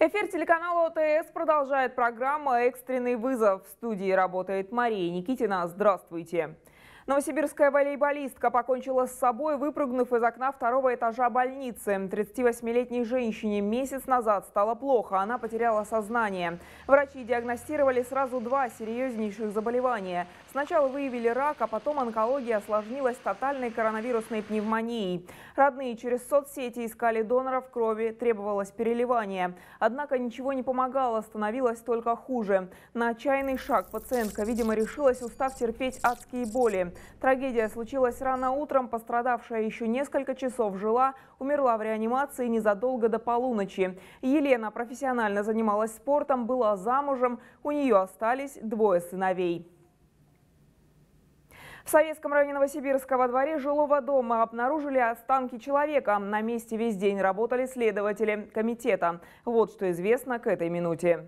Эфир телеканала ОТС продолжает программа «Экстренный вызов». В студии работает Мария Никитина. Здравствуйте. Новосибирская волейболистка покончила с собой, выпрыгнув из окна второго этажа больницы. 38-летней женщине месяц назад стало плохо, она потеряла сознание. Врачи диагностировали сразу два серьезнейших заболевания. Сначала выявили рак, а потом онкология осложнилась тотальной коронавирусной пневмонией. Родные через соцсети искали доноров крови, требовалось переливание. Однако ничего не помогало, становилось только хуже. На отчаянный шаг пациентка, видимо, решилась, устав терпеть адские боли. Трагедия случилась рано утром. Пострадавшая еще несколько часов жила, умерла в реанимации незадолго до полуночи. Елена профессионально занималась спортом, была замужем, у нее остались двое сыновей. В Советском районе Новосибирска во дворе жилого дома обнаружили останки человека. На месте весь день работали следователи комитета. Вот что известно к этой минуте.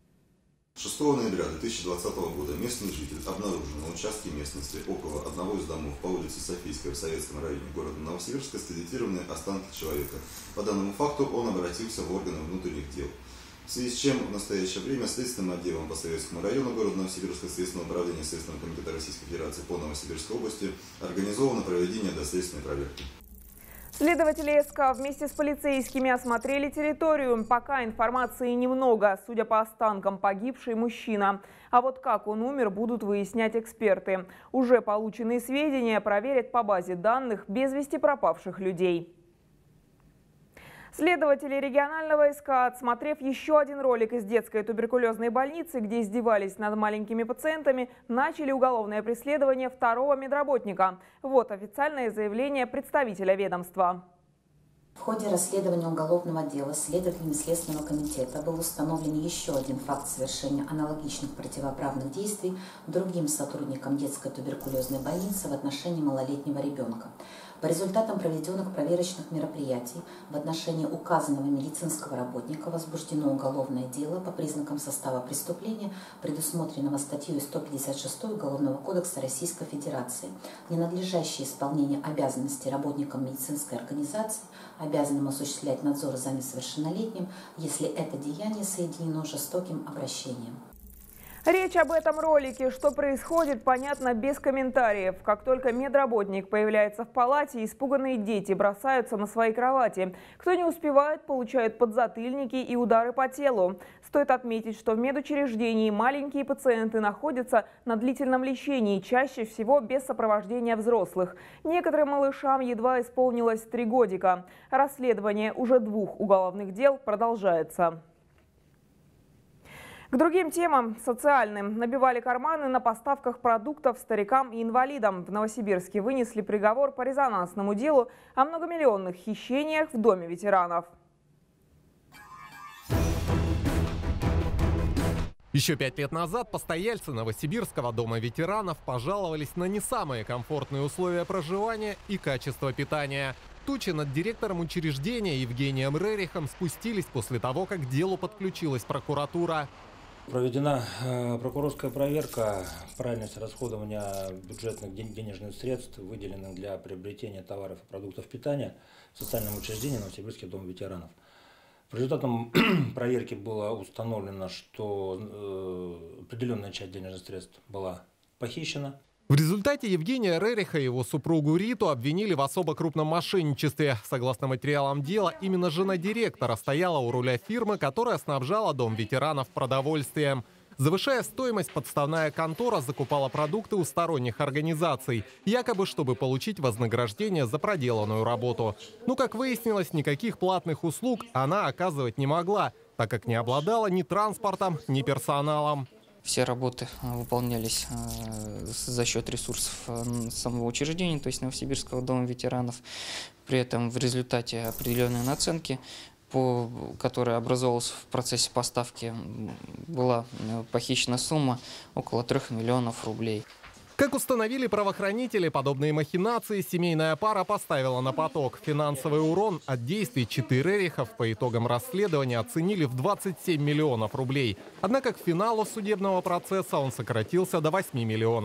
6 ноября 2020 года местный житель обнаружил на участке местности около одного из домов по улице Софийская в Советском районе города Новосибирска скелетированные останки человека. По данному факту он обратился в органы внутренних дел. В связи с чем в настоящее время Следственным отделом по Советскому району города Новосибирска Следственного управления Следственного комитета Российской Федерации по Новосибирской области организовано проведение доследственной проверки. Следователи СК вместе с полицейскими осмотрели территорию. Пока информации немного. Судя по останкам, погибший мужчина. А вот как он умер, будут выяснять эксперты. Уже полученные сведения проверят по базе данных без вести пропавших людей. Следователи регионального СК, отсмотрев еще один ролик из детской туберкулезной больницы, где издевались над маленькими пациентами, начали уголовное преследование второго медработника. Вот официальное заявление представителя ведомства. В ходе расследования уголовного дела следователями Следственного комитета был установлен еще один факт совершения аналогичных противоправных действий другим сотрудникам детской туберкулезной больницы в отношении малолетнего ребенка. По результатам проведенных проверочных мероприятий в отношении указанного медицинского работника возбуждено уголовное дело по признакам состава преступления, предусмотренного статьей 156 Уголовного кодекса Российской Федерации, ненадлежащее исполнение обязанностей работникам медицинской организации, обязанным осуществлять надзор за несовершеннолетним, если это деяние соединено с жестоким обращением. Речь об этом ролике. Что происходит, понятно без комментариев. Как только медработник появляется в палате, испуганные дети бросаются на свои кровати. Кто не успевает, получает подзатыльники и удары по телу. Стоит отметить, что в медучреждении маленькие пациенты находятся на длительном лечении, чаще всего без сопровождения взрослых. Некоторым малышам едва исполнилось 3 годика. Расследование уже 2 уголовных дел продолжается. К другим темам социальным. Набивали карманы на поставках продуктов старикам и инвалидам. В Новосибирске вынесли приговор по резонансному делу о многомиллионных хищениях в доме ветеранов. Еще 5 лет назад постояльцы Новосибирского дома ветеранов пожаловались на не самые комфортные условия проживания и качество питания. Тучи над директором учреждения Евгением Рерихом спустились после того, как к делу подключилась прокуратура. Проведена прокурорская проверка правильности расходования бюджетных денежных средств, выделенных для приобретения товаров и продуктов питания в социальном учреждении Новосибирский дом ветеранов. По результатам проверки было установлено, что определенная часть денежных средств была похищена. В результате Евгения Рериха и его супругу Риту обвинили в особо крупном мошенничестве. Согласно материалам дела, именно жена директора стояла у руля фирмы, которая снабжала дом ветеранов продовольствием. Завышая стоимость, подставная контора закупала продукты у сторонних организаций, якобы чтобы получить вознаграждение за проделанную работу. Но, как выяснилось, никаких платных услуг она оказывать не могла, так как не обладала ни транспортом, ни персоналом. Все работы выполнялись за счет ресурсов самого учреждения, то есть Новосибирского дома ветеранов. При этом в результате определенной наценки, которая образовалась в процессе поставки, была похищена сумма около 3 миллионов рублей. Как установили правоохранители, подобные махинации семейная пара поставила на поток. Финансовый урон от действий читы Рерихов по итогам расследования оценили в 27 миллионов рублей. Однако к финалу судебного процесса он сократился до 8 миллионов.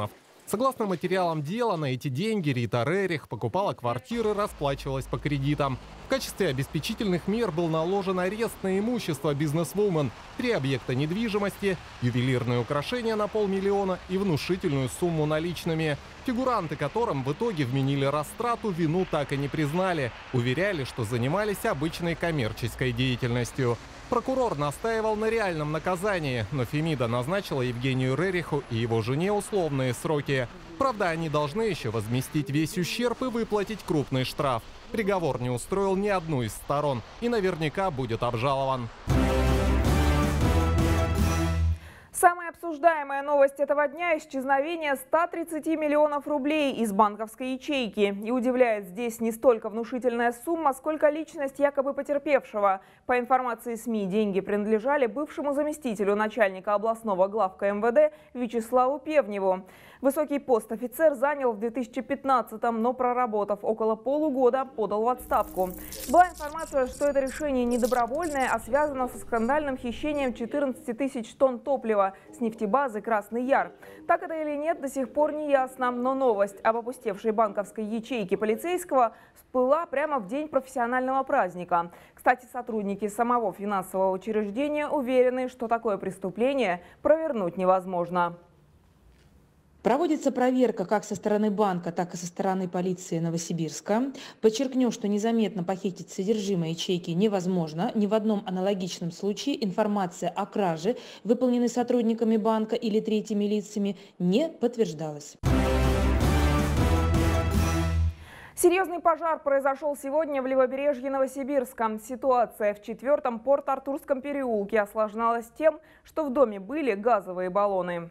Согласно материалам дела, на эти деньги Рита Рерих покупала квартиры, расплачивалась по кредитам. В качестве обеспечительных мер был наложен арест на имущество бизнесвумен, 3 объекта недвижимости, ювелирные украшения на 500 000 и внушительную сумму наличными. Фигуранты, которым в итоге вменили растрату, вину так и не признали. Уверяли, что занимались обычной коммерческой деятельностью. Прокурор настаивал на реальном наказании, но Фемида назначила Евгению Рериху и его жене условные сроки. Правда, они должны еще возместить весь ущерб и выплатить крупный штраф. Приговор не устроил ни одну из сторон и наверняка будет обжалован. Самая обсуждаемая новость этого дня – исчезновение 130 миллионов рублей из банковской ячейки. И удивляет здесь не столько внушительная сумма, сколько личность якобы потерпевшего. По информации СМИ, деньги принадлежали бывшему заместителю начальника областного главка МВД Вячеславу Певневу. Высокий пост офицер занял в 2015-м, но проработав около полугода, подал в отставку. Была информация, что это решение не добровольное, а связано со скандальным хищением 14 тысяч тонн топлива с нефтебазы «Красный Яр». Так это или нет, до сих пор не ясно, но новость об опустевшей банковской ячейке полицейского всплыла прямо в день профессионального праздника. Кстати, сотрудники самого финансового учреждения уверены, что такое преступление провернуть невозможно. Проводится проверка как со стороны банка, так и со стороны полиции Новосибирска. Подчеркну, что незаметно похитить содержимое ячейки невозможно. Ни в одном аналогичном случае информация о краже, выполненной сотрудниками банка или третьими лицами, не подтверждалась. Серьезный пожар произошел сегодня в левобережье Новосибирска. Ситуация в 4-м Порт-Артурском переулке осложнялась тем, что в доме были газовые баллоны.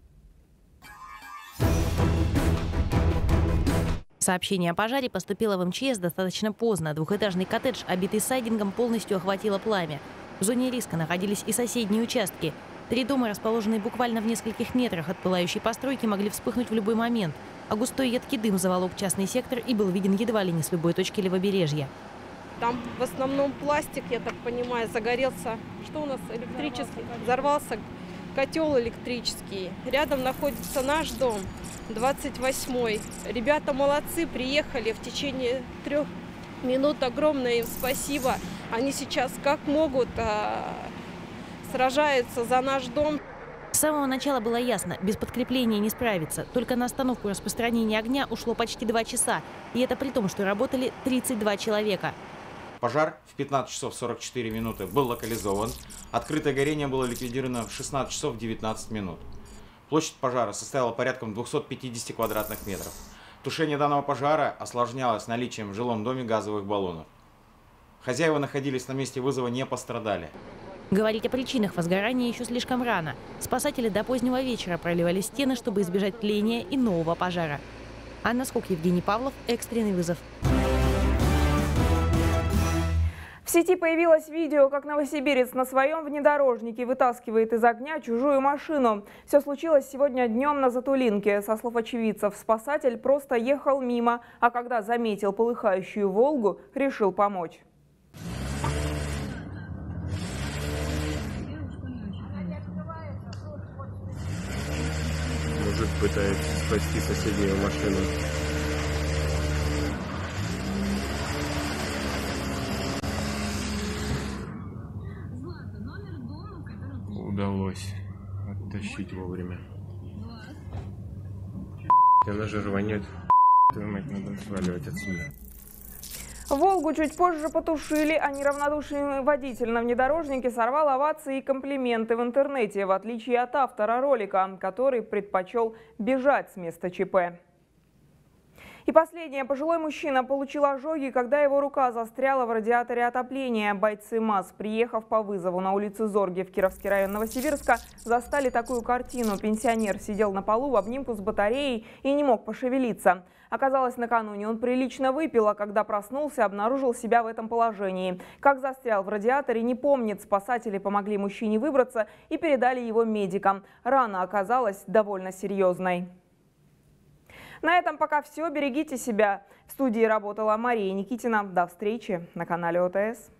Сообщение о пожаре поступило в МЧС достаточно поздно. Двухэтажный коттедж, обитый сайдингом, полностью охватило пламя. В зоне риска находились и соседние участки. 3 дома, расположенные буквально в нескольких метрах от пылающей постройки, могли вспыхнуть в любой момент. А густой едкий дым заволок частный сектор и был виден едва ли не с любой точки левобережья. Там в основном пластик, я так понимаю, загорелся. Что у нас электрический? Взорвался котел электрический. Рядом находится наш дом, 28-й. Ребята молодцы, приехали в течение 3 минут. Огромное им спасибо. Они сейчас как могут сражаются за наш дом. С самого начала было ясно, без подкрепления не справиться. Только на остановку распространения огня ушло почти 2 часа. И это при том, что работали 32 человека. Пожар в 15 часов 44 минуты был локализован. Открытое горение было ликвидировано в 16 часов 19 минут. Площадь пожара составила порядком 250 квадратных метров. Тушение данного пожара осложнялось наличием в жилом доме газовых баллонов. Хозяева находились на месте вызова, не пострадали. Говорить о причинах возгорания еще слишком рано. Спасатели до позднего вечера проливали стены, чтобы избежать тления и нового пожара. Анна Скок, Евгений Павлов, экстренный вызов. В сети появилось видео, как новосибирец на своем внедорожнике вытаскивает из огня чужую машину. Все случилось сегодня днем на Затулинке. Со слов очевидцев, спасатель просто ехал мимо, а когда заметил полыхающую «Волгу», решил помочь. Мужик пытается спасти соседнюю машину. Удалось оттащить вовремя. Она же рванет. Твою мать, надо сваливать отсюда. «Волгу» чуть позже потушили, а неравнодушный водитель на внедорожнике сорвал овации и комплименты в интернете, в отличие от автора ролика, который предпочел бежать с места ЧП. И последнее. Пожилой мужчина получил ожоги, когда его рука застряла в радиаторе отопления. Бойцы МАЗ, приехав по вызову на улице Зорге в Кировский район Новосибирска, застали такую картину. Пенсионер сидел на полу в обнимку с батареей и не мог пошевелиться. Оказалось, накануне он прилично выпил, а когда проснулся, обнаружил себя в этом положении. Как застрял в радиаторе, не помнит. Спасатели помогли мужчине выбраться и передали его медикам. Рана оказалась довольно серьезной. На этом пока все. Берегите себя. В студии работала Мария Никитина. До встречи на канале ОТС.